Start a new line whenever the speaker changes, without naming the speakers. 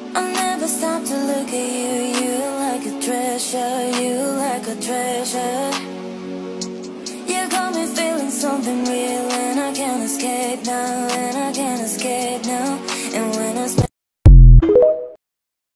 I'll never stop to look at you. You're like a treasure, you're like a treasure. You got me feeling something real, and I can't escape now, and I can't